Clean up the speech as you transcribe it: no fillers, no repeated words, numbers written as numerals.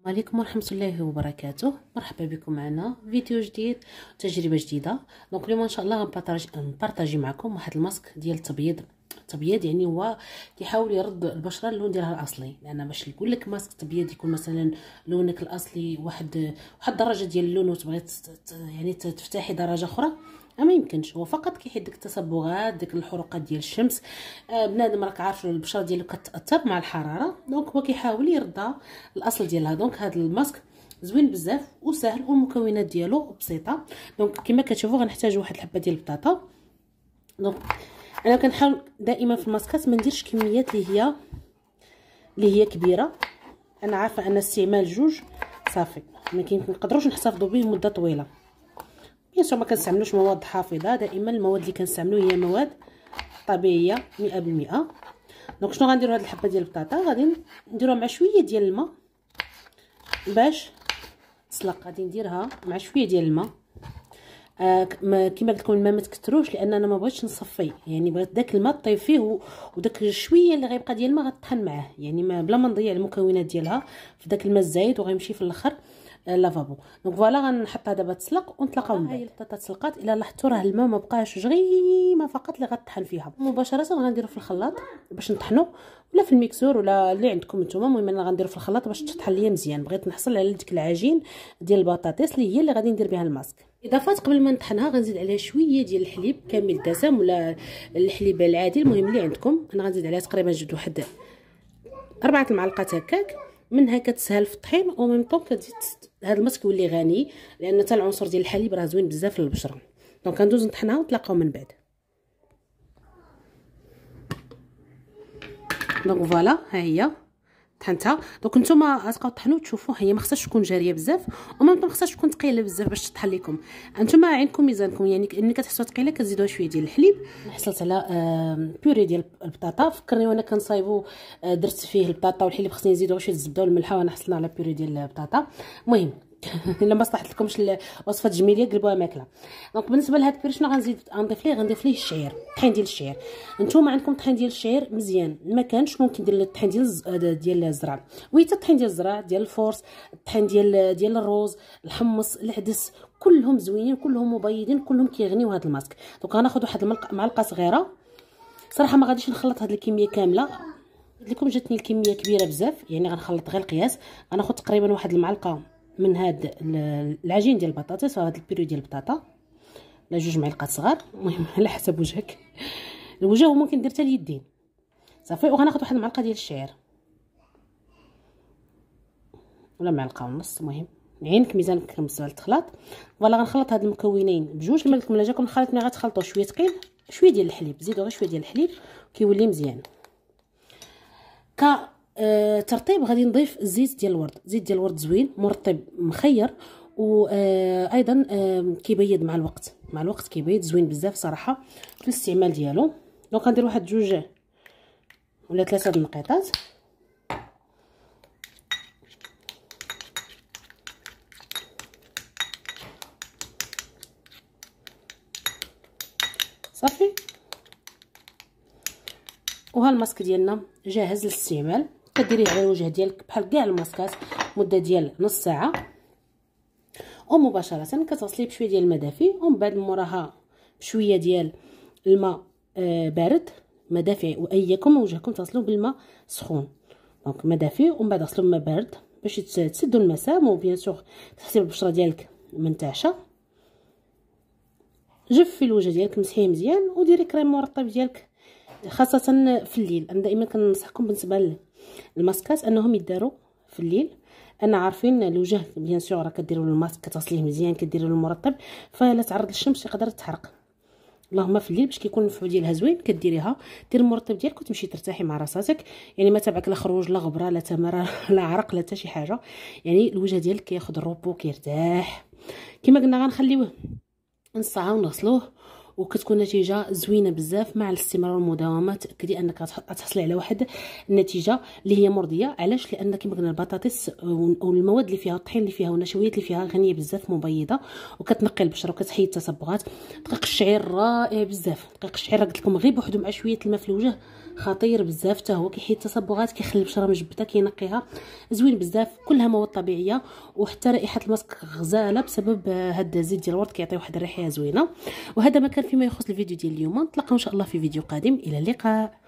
عليكم ورحمة الله وبركاته. مرحبا بكم معنا فيديو جديد، تجربة جديدة. دونك اليوم ان شاء الله غنبارطاجي معكم واحد الماسك ديال التبييض يعني هو كيحاول يرد البشره اللون ديالها الاصلي، لان باش نقول لك ماسك تبييض يكون مثلا لونك الاصلي واحد الدرجه ديال اللون وتبغي يعني تفتحي درجه اخرى، ما يمكنش. هو فقط كيحيد ديك التصبغات، ديك الحروقات ديال الشمس. بنادم راك عارف البشره ديالو كتاثر مع الحراره، دونك هو كيحاول يردها الاصل ديالها. دونك هذا الماسك زوين بزاف وسهل والمكونات ديالو بسيطه. دونك كما كتشوفوا غنحتاج واحد الحبه ديال البطاطا. دونك انا كنحاول دائما في الماسكات ما نديرش كميات اللي هي كبيره. انا عارفه ان استعمال جوج صافي، ما نقدروش نحتفظوا به مده طويله. بيان ما كنستعملوش مواد حافظه، دائما المواد اللي كنستعملو هي مواد طبيعيه 100%. دونك شنو غنديروا؟ هاد الحبه ديال البطاطا غادي نديروها مع شويه ديال الماء باش تسلق. غادي نديرها مع شويه ديال الماء. كما قلت لكم الماء ما تكثروش، لان انا ما بغيتش نصفي، يعني بغيت داك الماء طيب فيه وداك الشويه اللي غيبقى ديال الماء غطحن معاه، يعني ما بلا ما نضيع المكونات ديالها في داك الماء الزايد وغيمشي في الاخر لافابو. دونك فوالا غنحطها دابا تسلق ونتلاقاو من بعد. هي البطاطا تسلقات، الا لاحظتوا راه الماء ما بقاش غير فقط اللي غطحن فيها. مباشره غنديرو في الخلاط باش نطحنو، ولا في الميكسور ولا اللي عندكم نتوما. المهم انا غنديرو في الخلاط باش تطحن ليا مزيان. بغيت نحصل على ديك العجين ديال البطاطس اللي هي اللي غادي ندير بها الماسك. اضافات قبل ما نطحنها غنزيد عليها شويه ديال الحليب كامل الدسم ولا الحليب العادي، المهم اللي عندكم. انا غنزيد عليها تقريبا جوج واحد 4 المعالق هكاك. منها كتسهل في الطحين وميم طون كتزيد هذا الماسك يولي غني، لان حتى العنصر ديال الحليب راه زوين بزاف للبشره. دونك غندوز نطحنها ونتلاقاو من بعد. دونك فوالا ها هي طحنتها. دونك نتوما غتبقاو طحنوا تشوفوا هي ما خصهاش تكون جاريه بزاف وما خصهاش تكون ثقيله بزاف باش تطحن لكم. نتوما عندكم ميزانكم، يعني ملي كتحسوها ثقيله كتزيدوها شويه ديال الحليب. حصلت على بيوري ديال البطاطا. فكرني وانا كنصايبو درت فيه البطاطا والحليب، خصني نزيدو شويه الزبده والملحه، وانا حصلنا على بيوري ديال البطاطا. المهم الا ما صلحت لكمش الوصفه التجميليه قلبوها ماكله. دونك بالنسبه لهاد البيوري شنو غنضيف ليه الشعير، الطحين ديال الشعير. نتوما عندكم طحين ديال الشعير مزيان، ما كانش ممكن ندير الطحين ديال الزرع، ويتا الطحين ديال الزرع ديال الفورس، الطحين ديال الروز، الحمص، العدس، كلهم زوينين كلهم مبيضين كلهم كيغنيو هذا الماسك. دونك غناخذ واحد معلقه صغيره. صراحه ما غاديش نخلط هذه الكميه كامله، قلت لكم جاتني الكميه كبيره بزاف، يعني غنخلط غير القياس. غناخذ تقريبا واحد المعلقه من هاد العجين ديال البطاطس وهاد البيرو ديال البطاطا، لا 2 معالق صغار، المهم على حسب وجهك. الوجه ممكن دير حتى اليدين صافي. وغناخذ واحد المعلقه ديال الشعير ولا معلقه ونص، المهم عينك ميزانك بالنسبه للخلاط. فوالا غنخلط هاد المكونين بجوج. كما قلت لكم الا جاكم الخليط ملي غتخلطوه شويه ثقيل، شويه ديال الحليب، زيدوا غير شويه ديال الحليب كيولي مزيان. ترطيب غادي نضيف الزيت ديال الورد. زيت ديال الورد زوين مرطب مخير، وايضا كيبيض مع الوقت كيبيض زوين بزاف صراحه في الاستعمال ديالو. دونك غندير واحد 2 ولا 3 النقيطات. صافي. وها الماسك ديالنا جاهز للاستعمال. كديريه على الوجه ديالك بحال كاع الماسكات مده ديال نص ساعه، ومباشره كتغسليه بشويه ديال الماء دافي، ومن بعد موراها بشويه ديال الماء بارد ما دافي. واياكم وجهكم تغسلوه بالماء سخون، دونك ما دافي ومن بعد غسلوه بماء بارد باش تسدوا المسام. وبيان سور تحسي بالبشره ديالك منتعشه. جفي الوجه ديالك مسحيه مزيان وديري كريم مرطب ديالك، خاصه في الليل. انا دائما كننصحكم بالنسبه للماسكات انهم يداروا في الليل. انا عارفين الوجه بيان سور راه كديروا الماسك كتغسليه مزيان كديروا له المرطب، فلا تعرض للشمس يقدر تحرق. اللهم في الليل باش كيكون المفعول ديالها زوين كديريها، دير المرطب ديالك وتمشي ترتاحي مع راساتك. يعني ما تبعك لا خروج لا غبره لا تمره لا عرق لا حتى شي حاجه، يعني الوجه ديالك كياخذ الروبو كيرتاح. كما قلنا غنخليوه نص ساعه ونغسلوه وكتكون نتيجه زوينه بزاف. مع الاستمرار والمداومه تاكدي انك غتحصلي على واحد النتيجه اللي هي مرضيه. علاش؟ لان كما قلنا البطاطس والمواد اللي فيها، الطحين اللي فيها والنشويات اللي فيها غنيه بزاف، مبيضه وكتنقي البشره وكتحيد التصبغات. دقيق الشعير رائع بزاف. دقيق الشعير قلت لكم غير بوحدو مع شويه الماء في الوجه خطير بزاف، حتى هو كيحيد التصبغات، كيخلي البشره مجبده، كينقيها، زوين بزاف. كلها مواد طبيعيه، وحتى رائحه الماسك غزاله بسبب هذا الزيت ديال الورد كيعطي واحد الريحه زوينه. وهذا ما كان فيما يخص الفيديو ديال اليوم. نتلاقاو ان شاء الله في فيديو قادم. الى اللقاء.